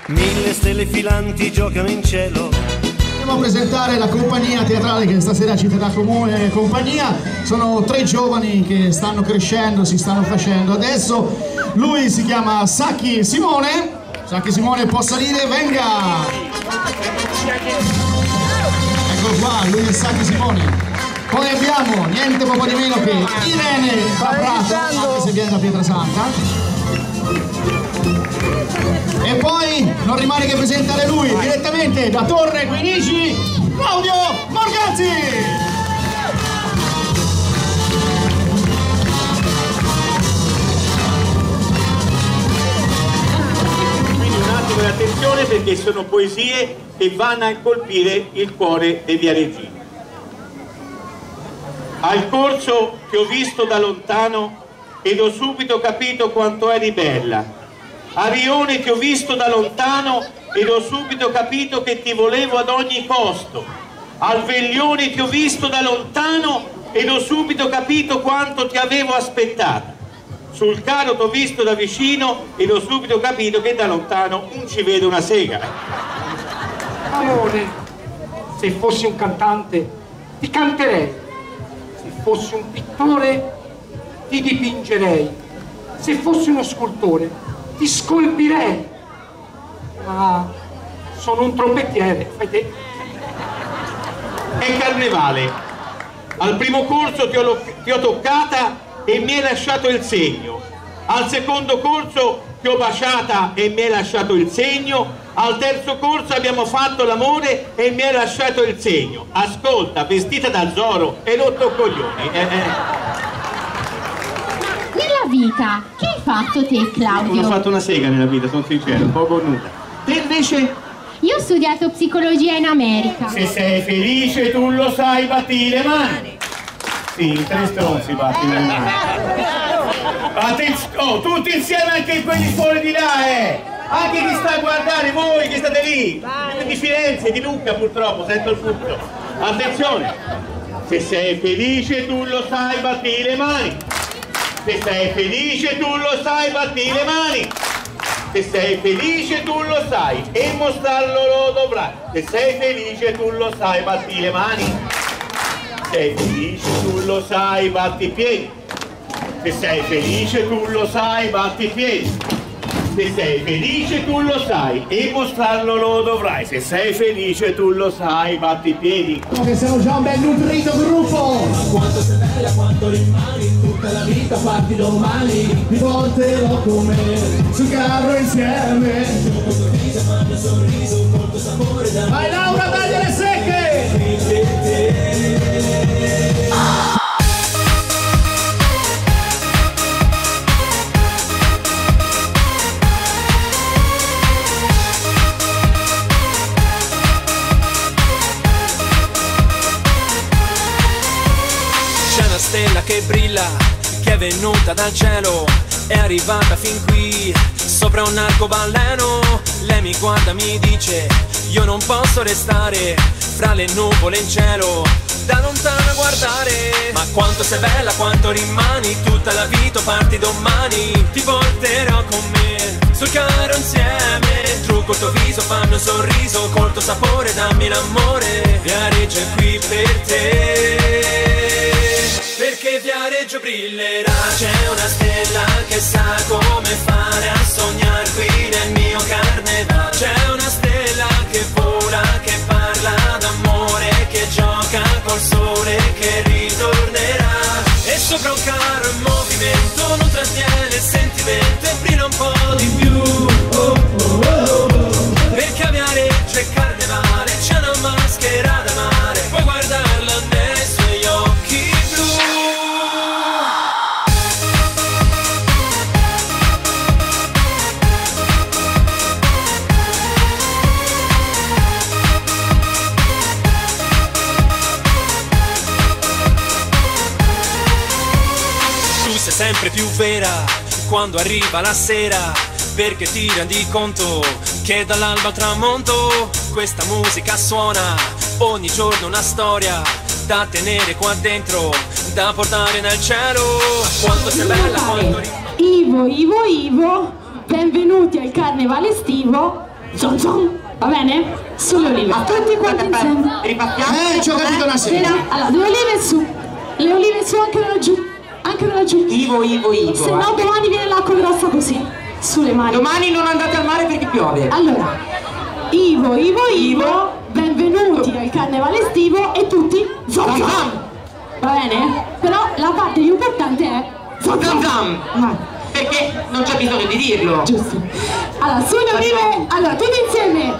Mille stelle filanti giocano in cielo. Andiamo a presentare la compagnia teatrale che stasera ci terrà comune compagnia. Sono 3 giovani che stanno crescendo, si stanno facendo adesso. Lui si chiama Sacchi Simone. Sacchi Simone può salire, venga! Eccolo qua, lui è Sacchi Simone. Poi abbiamo niente poco di meno che Irene Paprato, anche se viene da Pietrasanta. E poi non rimane che presentare lui direttamente da Torre Guinici, Claudio Morgazzi. Quindi un attimo di attenzione, perché sono poesie che vanno a colpire il cuore dei viareggini. Al corso ti ho visto da lontano ed ho subito capito quanto eri bella. A Rione ti ho visto da lontano ed ho subito capito che ti volevo ad ogni costo. Al Veglione ti ho visto da lontano ed ho subito capito quanto ti avevo aspettata. Sul Caro ti ho visto da vicino ed ho subito capito che da lontano non ci vedo una sega. Amore, se fossi un cantante ti canterei. Se fossi un pittore ti dipingerei. Se fossi uno scultore ti scolpirei. Ma sono un trombettiere, fai te. È carnevale. Al primo corso ti ho toccata e mi hai lasciato il segno. Al secondo corso ti ho baciata e mi hai lasciato il segno. Al terzo corso abbiamo fatto l'amore e mi hai lasciato il segno. Ascolta, vestita da Zorro e rotto coglioni. Nella vita, che hai fatto te, Claudio? Non ho fatto una sega nella vita, sono sincero, poco o nulla. Te invece? Io ho studiato psicologia in America. Se sei felice tu lo sai, batti le mani. Sì, 3 stronzi batti le mani. Oh, tutti insieme, anche quelli fuori di là, Anche chi sta a guardare, voi che state lì. Di Firenze, di Lucca purtroppo, sento il frutto. Attenzione. Se sei felice tu lo sai, batti le mani. Se sei felice tu lo sai, batti le mani. Se sei felice tu lo sai e mostrarlo lo dovrai. Se sei felice tu lo sai, batti le mani. Se sei felice tu lo sai, batti i piedi. Se sei felice tu lo sai, batti i piedi. Se sei felice tu lo sai e mostrarlo lo dovrai. Se sei felice tu lo sai, batti i piedi. Che siamo già un bel nutrito gruppo. Quanto sei bella, quanto rimani, tutta la vita parti domani. Ti porterò con me sul carro insieme. Molto riso, mando sorriso, molto sapore da. Vai Laura, tagli le secche! Stella che brilla, che è venuta dal cielo, è arrivata fin qui, sopra un arcobaleno. Lei mi guarda, mi dice, io non posso restare fra le nuvole in cielo, da lontano a guardare. Ma quanto sei bella, quanto rimani, tutta la vita parti domani. Ti porterò con me sul carro insieme. Trucco il tuo viso, fammi un sorriso, col tuo sapore dammi l'amore. Viareggio è qui per te, perché Viareggio brillerà. C'è una stella che sa come fare a sognare qui nel mio carnevale. C'è una stella che vola, che parla d'amore, che gioca col sole, che ritornerà. E sopra un carro in movimento non trattiene il sentimento e brilla un po' di più. Perché a Viareggio è carnevale, c'è una maschera da mare, puoi guardarla nei suoi occhi blu. Sempre più vera quando arriva la sera, perché ti rendi conto che dall'alba al tramonto questa musica suona ogni giorno una storia da tenere qua dentro, da portare nel cielo. Quanto sei bella, quanto Ivo, benvenuti al carnevale estivo Zon zon, va bene? Sulle olive. Tutti quanti insieme. Ci ho capito una sera. Allora, le olive su. Le olive su anche da laggiù. Anche da laggiù. Ivo. Se no domani viene l'acqua grossa così. Sulle mani. Domani non andate al mare perché piove. Allora, Ivo, benvenuti al carnevale estivo e tutti zon zon. Va bene? Però la parte più importante è Zam zam. Perché non c'è bisogno di dirlo. Giusto. Allora, sulle olive, allora tutti insieme.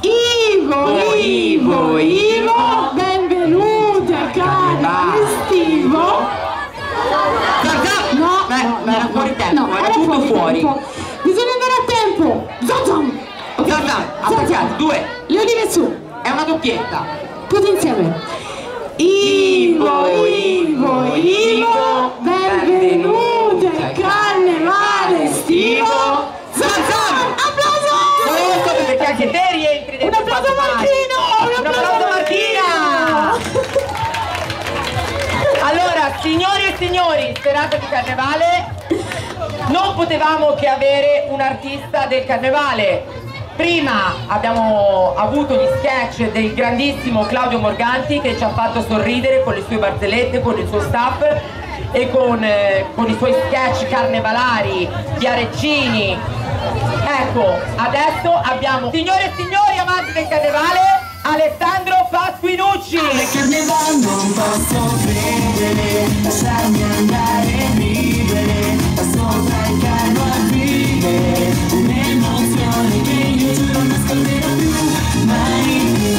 Ivo, benvenuti al carnevale estivo. No, era fuori tempo, no, era tutto fuori. Tempo. Bisogna andare a tempo. Zam. Attaccati, 2. Le olive su. È una doppietta. Tutti insieme. Ivo, benvenuti al carnevale estivo. Zam. Applauso! Perché anche te rientri dentro. Un applauso Martino! Un applauso Martina! Allora, signori e signori, serata di carnevale, non potevamo che avere un artista del carnevale. Prima abbiamo avuto gli sketch del grandissimo Claudio Morganti che ci ha fatto sorridere con le sue barzellette, con il suo staff e con i suoi sketch carnevalari, Viareggini. Ecco, adesso abbiamo, signore e signori amanti del carnevale, Alessandro Pasquinucci. Al carnevale non posso credere, lasciarmi andare e vivere, da sopra il carro a vivere, un'emozione che io giuro non nasconderò più, mai più.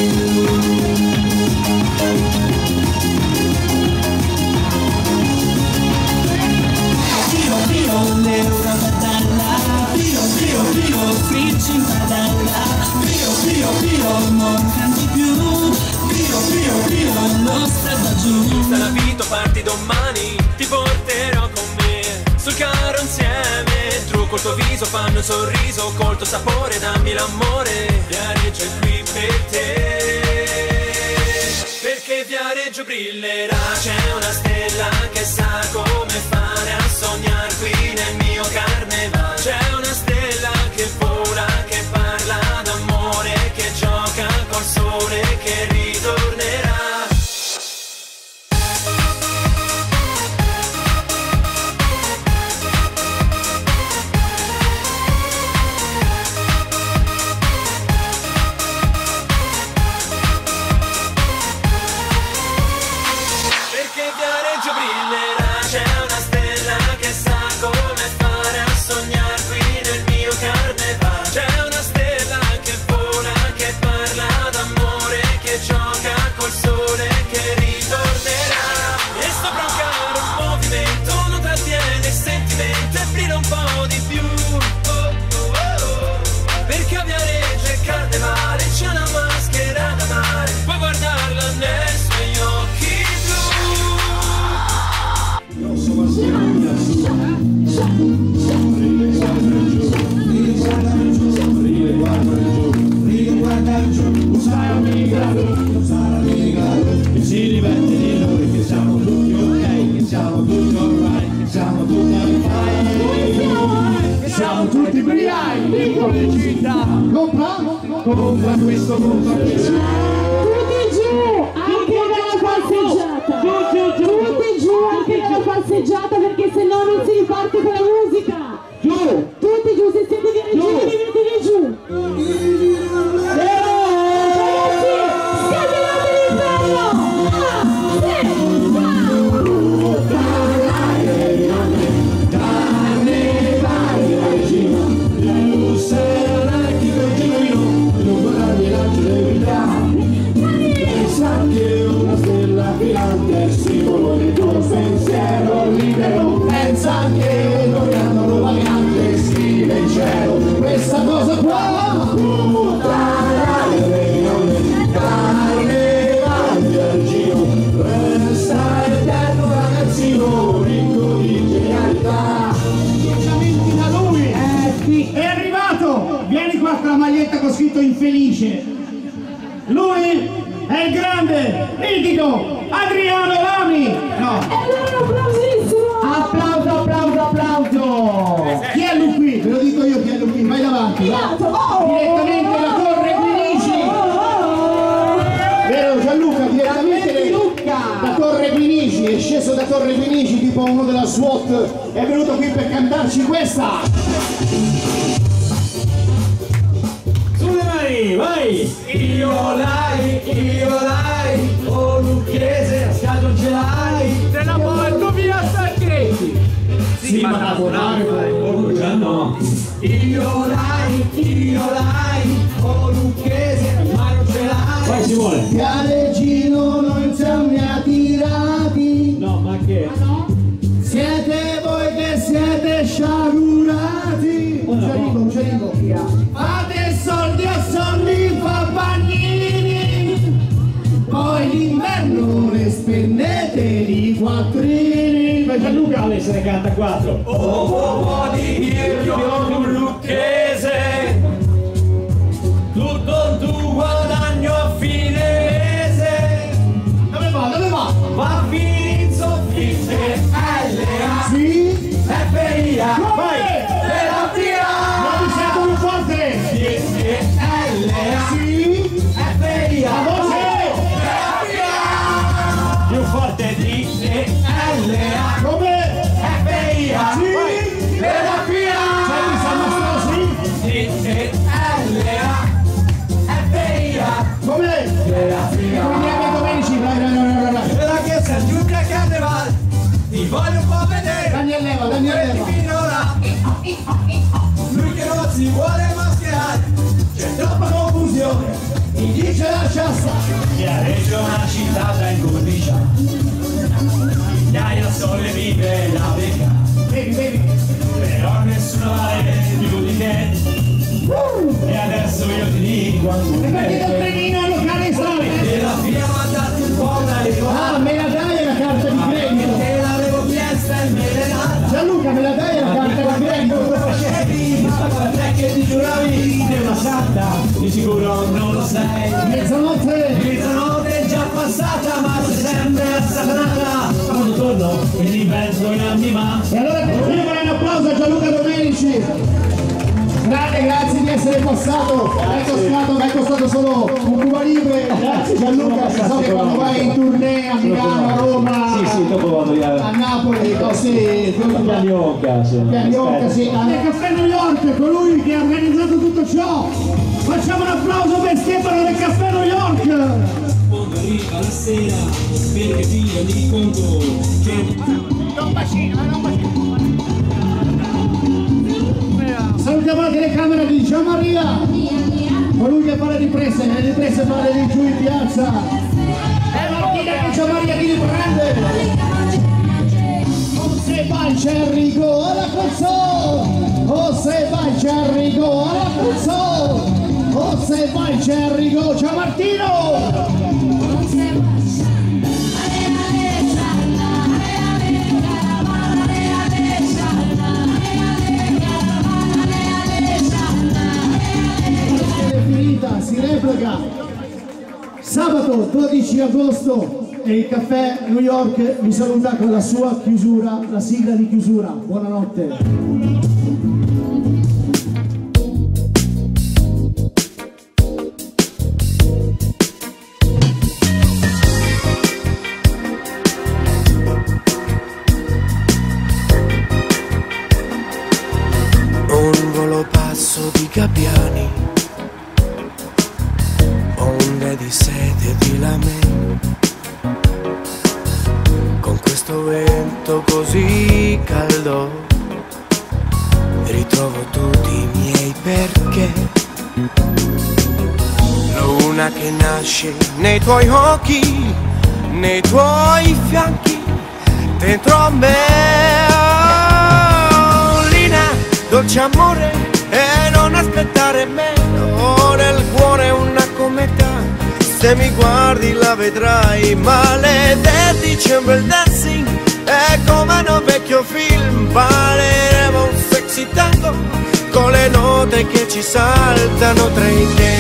Pio, l'euro padalla, pio, fritz in padalla, pio, non canti più, pio, lo strada giù. Salavito parti domani, ti porterò con me, sul carro insieme, trucco il tuo viso, fanno un sorriso, col tuo sapore dammi l'amore, Viareggio è qui per te, perché Viareggio brillerà, c'è una stella che sa come fare a sognare qui nel mio carnevale, c'è una stella che vola, che parla d'amore, che gioca col sole, che ritornerà. Perché Viareggio brillerà, c'è una stella che sa come fare a sognare qui nel mio carnevale, c'è una stella che vola, che parla d'amore, che gioca col sole, che ritornerà, e sopra un carro un movimento non trattiene il sentimento e brilla un po' di più, perché a Viareggio è carnevale, c'è una maschera da mare, puoi guardarla nei suoi occhi blu. Si diverte di noi che siamo tutti ok, che siamo tutti alright, che siamo tutti alright, che siamo tutti briai, piccole città, compra questo, compra questo. Tutti giù, anche nella passeggiata. Tutti giù anche nella passeggiata perché se no non si riparte con la musica. Giù. Tutti giù, se siete Viareggini giù. Ragazzi, scatenate l'inferno. Pensiero libero, pensa che noi hanno vagante, scrive in cielo questa cosa qua. Carnevale Viareggino, resta eterno ragazzino, ricco di genialità. Piaciamenti da lui! Sì. È arrivato! Vieni qua con la maglietta con scritto infelice. Lui è il grande, mitico Adriano Lami! No! Applauso! Chi è lui qui? Ve lo dico io chi è lui qui, vai davanti! Va. Direttamente da sceso da Torre Fenici tipo uno della SWAT, è venuto qui per cantarci questa. Sulle mani, vai! Io l'hai, oh Lucchese, a Scato ce l'hai, te la porto via a Sacchetti! Sì, ma da buonare poi, già no! Io l'hai, oh Lucchese, ma non ce l'hai! Vai Simone! Gareggino non siamo tirati! No, ma che? Siete voi che siete sciagurati! Non ci arrivo. Fate soldi a soldi fa bagnini, poi l'inverno ne spendete di quattrini. Gianluca se ne canta 4. Oh, di io un lucchese, tutto il tuo guadagno a fine mese. Dove va? Va a finire in soffitte, LA, Sì? FIA, vai, la via. Non mi sento più forte! LA, Sì? FIA, La voce! più forte di LA, Come? FIA, Sì? la via. Senti, siamo esplossi? LA, FIA, Come? Torniamo Domenici, vai. la chiesa giunta a Carnevale, ti voglio un po' vedere. Daniel Leva. Finora, lui che non si vuole mascherare, c'è troppa confusione, mi dice lascia stare. Viareggio è una città da incorniciare, migliaia sole vive la vecchia, Bevi. però nessuno vale più di te. E adesso io ti dico E perché dal trenino al locale sale? e la via mandati un po' da Ah, me la dai la carta di credito? te l'avevo chiesta e me l'hai data. Gianluca, me la dai la carta di credito? Te che ti giuravi di una santa, di sicuro non lo sei. Mezzanotte! Mezzanotte è già passata, ma sei sempre assatanata. Quando torno e l'invento in anima. E allora io vorrei un applauso a Gianluca Domenici. Grazie di essere passato, è costato solo un Cuba Libre. Grazie Gianluca, so che quando vai in tournée a Milano, a Roma, Sì, dopo vado a Napoli, così, Pianionca, sì. sì, al Caffè New York, colui che ha organizzato tutto ciò. Facciamo un applauso per Stefano del Caffè New York. Quando arriva la sera, perché figlio di conto che Salutiamo la telecamera di Gianmaria, colui che fa le riprese fa di giù in piazza. È Martina che Gianmaria chi li prende. O se va il Cerrigo alla console, o se va il Cerrigo alla console, o se va il Cerrigo, ciao Martino! Si replica sabato 12 agosto e il Caffè New York vi saluta con la sua chiusura, la sigla di chiusura. Buonanotte. Un volo passo di gabbiani, onde di sete e di lamento, con questo vento così caldo ritrovo tutti i miei perché. Luna che nasce nei tuoi occhi, nei tuoi fianchi, dentro a me. Oh, Lina, dolce amore, e non aspettare meno, nel cuore una cometa, se mi guardi la vedrai. Maledetti Chamber Dancing, è come in un vecchio film, balleremo un sexy tango con le note che ci saltano tra i denti.